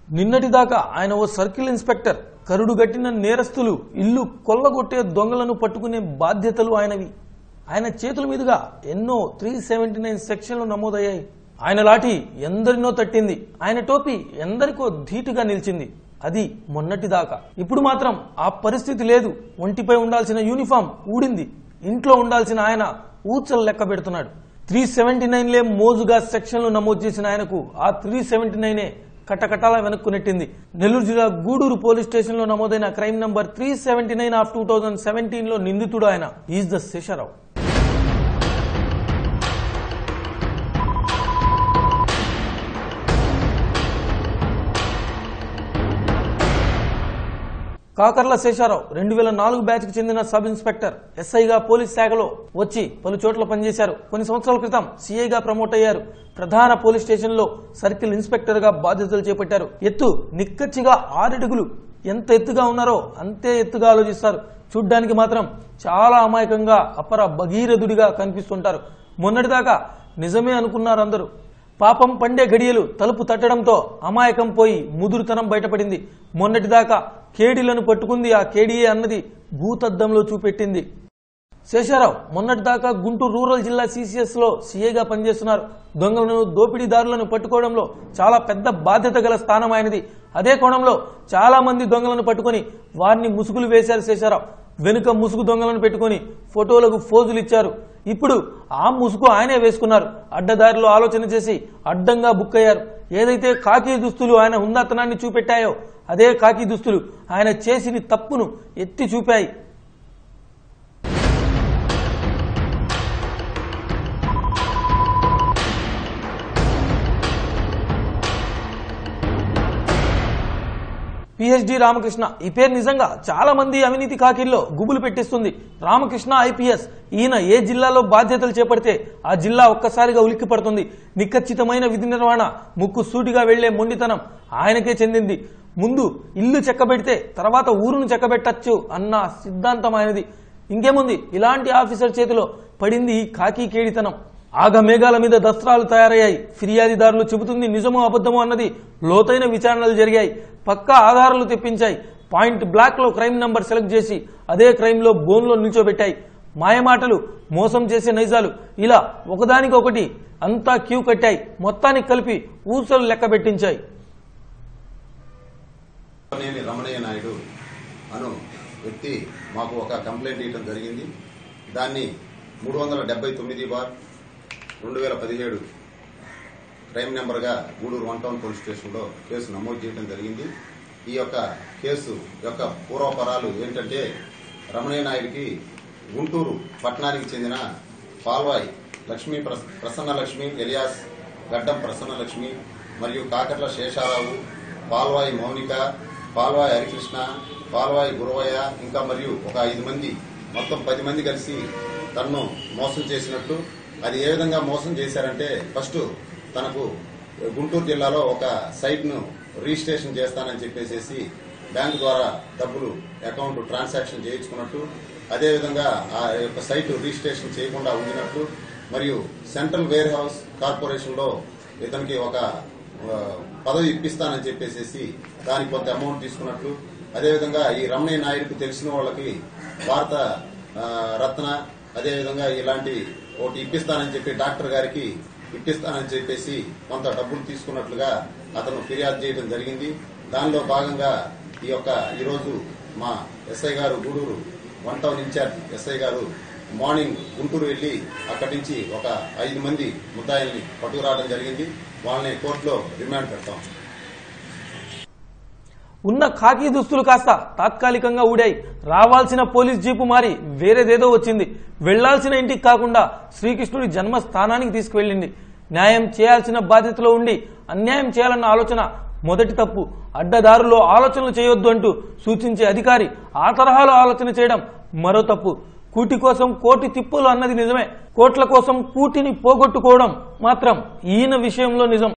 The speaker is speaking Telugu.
నిన్నటిదాకా ఆయన ఓ సర్కిల్ ఇన్స్పెక్టర్. కరుడుగట్టిన నేరస్తులు, ఇల్లు కొల్లగొట్టే దొంగలను పట్టుకునే బాధ్యతలు ఆయనవి. ఆయన చేతుల మీదుగా ఎన్నో 379 సెక్షన్లు నమోదయ్యాయి. ఆయన లాఠీ ఎందరినో తట్టింది. ఆయన టోపీ ఎందరికో ధీటుగా నిలిచింది. అది మొన్నటిదాకా. ఇప్పుడు మాత్రం ఆ పరిస్థితి లేదు. ఒంటిపై ఉండాల్సిన యూనిఫామ్ ఊడింది. ఇంట్లో ఉండాల్సిన ఆయన ఊచలు లెక్క పెడుతున్నాడు. 379లే మోజుగా సెక్షన్లు నమోదు చేసిన ఆయనకు ఆ 379 కటకటాల వెనక్కు నెట్టింది. నెల్లూరు జిల్లా గూడూరు పోలీస్ స్టేషన్ లో నమోదైన క్రైమ్ నంబర్ 379 ఆఫ్ 2017 లో నిందితుడు ఆయన is the Sesharao. Kakarla Sesharao 2004 batch కి చెందిన సబ్ ఇన్స్పెక్టర్. ఎస్ఐగా పోలీస్ శాఖలో వచ్చి పలు చోట్ల పనిచేశారు. కొన్ని సంవత్సరాల క్రితం సిఐగా ప్రమోట్ అయ్యారు. ప్రధాన పోలీస్ స్టేషన్ లో సర్కిల్ ఇన్స్పెక్టర్ గా బాధ్యతలు చేపట్టారు. ఎత్తు నిక్కచ్చిగా 6 అడుగులు. ఎంత ఎత్తుగా ఉన్నారో అంతే ఎత్తుగా ఆలోచిస్తారు. చూడ్డానికి మాత్రం చాలా అమాయకంగా అపర భగీరథుడిగా కనిపిస్తుంటారు. మొన్నటిదాకా నిజమే అనుకున్నారు అందరూ. పాపం పండే గడియలు తలుపు తట్టడంతో అమాయకం పోయి ముదురుతనం బయటపడింది. మొన్నటిదాకా కేడీలను పట్టుకుంది ఆ కేడీఏ అన్నది భూతద్దంలో చూపెట్టింది. శేషారావు మొన్నటిదాకా గుంటూరు రూరల్ జిల్లా సిసిఎస్ లో సిఐగా పనిచేస్తున్నారు. దొంగలను, దోపిడీదారులను పట్టుకోవడంలో చాలా పెద్ద బాధ్యత గల స్థానం ఆయనది. అదే కోణంలో చాలా మంది దొంగలను పట్టుకుని వారిని ముసుగులు వేశారు శేషారావు. వెనుక ముసుగు దొంగలను పెట్టుకుని ఫోటోలకు ఫోజులు ఇచ్చారు. ఇప్పుడు ఆ ముసుగు ఆయనే వేసుకున్నారు. అడ్డదారిలో ఆలోచన చేసి అడ్డంగా బుక్ అయ్యారు. ఏదైతే కాకి దుస్తులు ఆయన హుందాతనాన్ని చూపెట్టాయో అదే కాకి దుస్తులు ఆయన చేసిన తప్పును ఎత్తి చూపాయి. పిహెచ్డి రామకృష్ణ. ఈ పేరు నిజంగా చాలా మంది అవినీతి కాకిల్లో గుబులు పెట్టిస్తుంది. రామకృష్ణ ఐపీఎస్. ఈయన ఏ జిల్లాలో బాధ్యతలు చేపడితే ఆ జిల్లా ఒక్కసారిగా ఉలిక్కి పడుతుంది. నిఖచ్చితమైన విధి నిర్వహణ, ముక్కు సూటిగా వెళ్లే మొండితనం ఆయనకే చెందింది. ముందు ఇల్లు చెక్కబెడితే తర్వాత ఊరును చెక్కబెట్టచ్చు అన్న సిద్ధాంతం ఆయనది. ఇంకేముంది, ఇలాంటి ఆఫీసర్ చేతిలో పడింది ఈ కాకి కేడితనం. ఆగమేఘాల మీద దస్త్రాలు తయారయ్యాయి. ఫిర్యాదిదారులు చెబుతుంది నిజమో అబద్ధమో అన్నది లోతైన విచారణలు జరిగాయి. పక్కా ఆధారాలు తెప్పించాయి. పాయింట్ బ్లాక్ లో క్రైమ్ నంబర్ సెలెక్ట్ చేసి అదే క్రైమ్ లో బోన్లో నిల్చోబెట్టాయి. మాయమాటలు, మోసం చేసే నైజాలు ఇలా ఒకదానికొకటి అంతా క్యూ కట్టాయి. మొత్తానికి కలిపి ఊసలు లెక్క పెట్టించాయి. రమణయ్య నాయుడు అను వ్యక్తి మాకు ఒక కంప్లైంట్ ఇవ్వడం జరిగింది. దాన్ని 379/2017 క్రైమ్ నెంబర్గా గూడూరు 1 టౌన్ పోలీస్ స్టేషన్లో కేసు నమోదు చేయడం జరిగింది. ఈ యొక్క కేసు యొక్క పూర్వపరాలు ఏంటంటే, రమణయ్య నాయుడికి గుంటూరు పట్టణానికి చెందిన పాల్వాయి లక్ష్మీ ప్రసన్నలక్ష్మి ఎలియాస్ గడ్డం ప్రసన్నలక్ష్మి మరియు కాకర్ల శేషారావు, పాల్వాయి మౌనిక, పాల్వాయి హరికృష్ణ, పాల్వాయి గురవయ్య ఇంకా మరియు ఒక 5 మంది, మొత్తం 10 మంది కలిసి తనను మోసం చేసినట్లు. అది ఏ విధంగా మోసం చేశారంటే, ఫస్ట్ తనకు గుంటూరు జిల్లాలో ఒక సైట్ ను రిజిస్ట్రేషన్ చేస్తానని చెప్పేసి బ్యాంకు ద్వారా డబ్బులు అకౌంట్ ట్రాన్సాక్షన్ చేయించుకున్నట్టు, అదేవిధంగా ఆ యొక్క సైట్ రిజిస్ట్రేషన్ చేయకుండా ఉండినట్లు, మరియు సెంట్రల్ వేర్ హౌస్ కార్పొరేషన్ లో ఇతనికి ఒక పదవి ఇప్పిస్తానని చెప్పేసి దానికి కొంత అమౌంట్ తీసుకున్నట్లు, అదేవిధంగా ఈ రమణయ్య నాయుడుకు తెలిసిన వాళ్ళకి భారత రత్న, అదేవిధంగా ఇలాంటి ఒకటి ఇప్పిస్తానని చెప్పి డాక్టర్ గారికి ఇప్పిస్తానని చెప్పేసి కొంత డబ్బులు తీసుకున్నట్లుగా అతను ఫిర్యాదు చేయడం జరిగింది. దానిలో భాగంగా ఈరోజు మా ఎస్ఐ గారు, గూడూరు 1 టౌన్ ఇన్ఛార్జ్ ఎస్ఐ గారు మార్నింగ్ గుంటూరు వెళ్లి అక్కడి నుంచి ఒక 5 మంది ముద్దాయిల్ని పట్టుకురావడం జరిగింది. వాళ్ళని కోర్టులో రిమాండ్ పెడతాం. ఉన్న ఖాకీ దుస్తులు కాస్త తాత్కాలికంగా ఊడాయి. రావాల్సిన పోలీస్ జీపు మారి వేరేదేదో వచ్చింది. వెళ్లాల్సిన ఇంటికి కాకుండా శ్రీకృష్ణుడి జన్మస్థానానికి తీసుకువెళ్లింది. న్యాయం చేయాల్సిన బాధ్యతలో ఉండి అన్యాయం చేయాలన్న ఆలోచన మొదటి తప్పు. అడ్డదారులో ఆలోచనలు చేయొద్దు అంటూ సూచించే అధికారి ఆ తరహాలో ఆలోచన చేయడం మరో తప్పు. కూటి కోసం కోటి తిప్పులు అన్నది నిజమే. కోట్ల కోసం కూటిని పోగొట్టుకోవడం మాత్రం ఈయన విషయంలో నిజం.